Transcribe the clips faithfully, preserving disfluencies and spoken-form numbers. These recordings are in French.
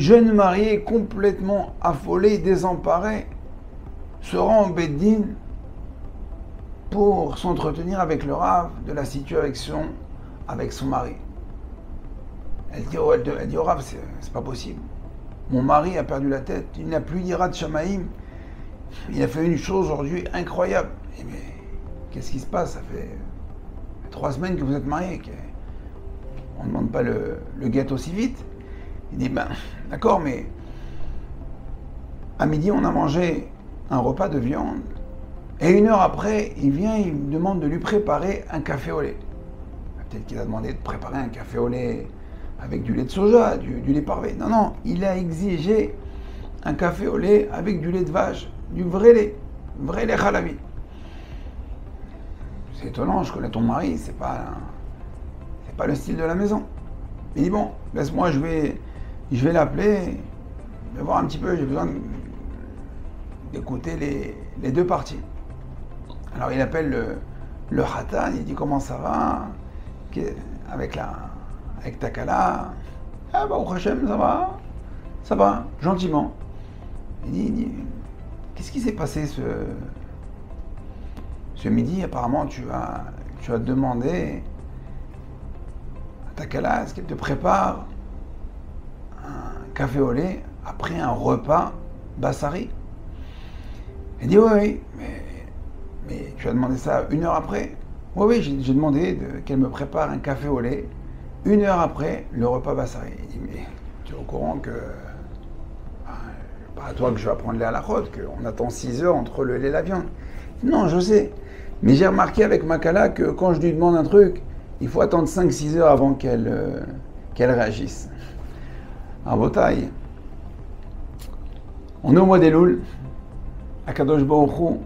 jeune marié complètement affolé, désemparé, se rend au Beddin pour s'entretenir avec le Rav de la situation avec son mari. Elle dit, oh, elle, elle dit au Rav, c'est pas possible. Mon mari a perdu la tête, il n'a plus d'Ira de Shamaïm. Il a fait une chose aujourd'hui incroyable. Et mais qu'est-ce qui se passe? Ça fait trois semaines que vous êtes mariés. On ne demande pas le, le guet aussi vite. Il dit, ben, d'accord, mais à midi, on a mangé un repas de viande. Et une heure après, il vient, il me demande de lui préparer un café au lait. Peut-être qu'il a demandé de préparer un café au lait avec du lait de soja, du, du lait parvé. Non, non, il a exigé un café au lait avec du lait de vache, du vrai lait, vrai lait halabi. C'est étonnant, je connais ton mari, c'est pas, c'est pas le style de la maison. Il dit, bon, laisse-moi, je vais, je vais l'appeler, je vais voir un petit peu, j'ai besoin d'écouter les, les deux parties. Alors il appelle le, le Khatan, il dit, comment ça va avec la... avec ta kala? Ah bah au Hachem, ça va, ça va, gentiment. Il dit, dit qu'est-ce qui s'est passé ce, ce midi? Apparemment, tu as, tu as demandé à ta kala, est-ce qu'elle te prépare un café au lait après un repas bassari? Il dit, oui, oui, mais, mais tu as demandé ça une heure après? Oui, oui, j'ai demandé qu'elle me prépare un café au lait une heure après le repas bassari. Il dit, mais tu es au courant que, bah, pas à toi que je vais apprendre les halakhot, qu'on attend six heures entre le lait et la viande. Non, je sais. Mais j'ai remarqué avec ma kala que quand je lui demande un truc, il faut attendre cinq six heures avant qu'elle euh, qu'elle réagisse. En Botaï, on est au mois d'Elul, à Kadosh Baruch Hu,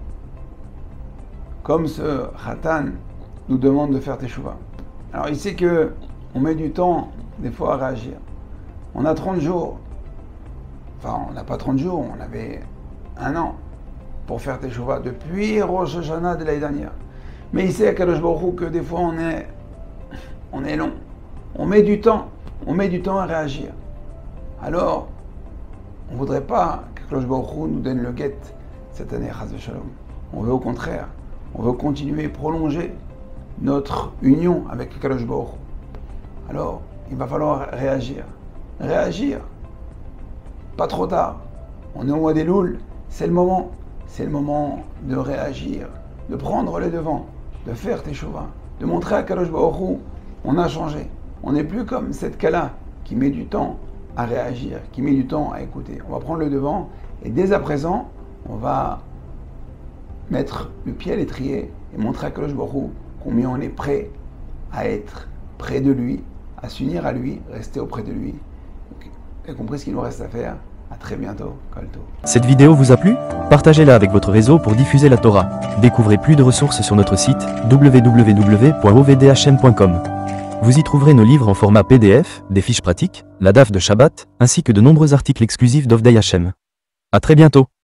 comme ce Khatan nous demande de faire teshuva. Alors il sait que on met du temps, des fois, à réagir. On a trente jours. Enfin, on n'a pas trente jours, on avait un an pour faire teshuva depuis Rosh Hashanah de l'année dernière. Mais il sait à Kadosh Baruch Hu que des fois, on est, on est long. On met du temps. On met du temps à réagir. Alors, on ne voudrait pas que Kadosh Baruch Hu nous donne le guet cette année, Chas v'Shalom. On veut au contraire, on veut continuer, prolonger notre union avec Kadosh Baruch Hu. Alors, il va falloir réagir. Réagir. Pas trop tard. On est au mois d'Elul, c'est le moment. C'est le moment de réagir, de prendre les devants, de faire teshuva, de montrer à Kadosh Baruch Hu, on a changé. On n'est plus comme cette Kala qui met du temps à réagir, qui met du temps à écouter. On va prendre le devant et dès à présent, on va mettre le pied à l'étrier et montrer à Kadosh Baruch Hu combien on est prêt à être près de lui, à s'unir à lui, rester auprès de lui. Vous avez compris ce qu'il nous reste à faire? À très bientôt, Kolto. Cette vidéo vous a plu? Partagez-la avec votre réseau pour diffuser la Torah. Découvrez plus de ressources sur notre site w w w point o v d h m point com. Vous y trouverez nos livres en format P D F, des fiches pratiques, la D A F de Shabbat, ainsi que de nombreux articles exclusifs d'Ovdei Hashem. À très bientôt.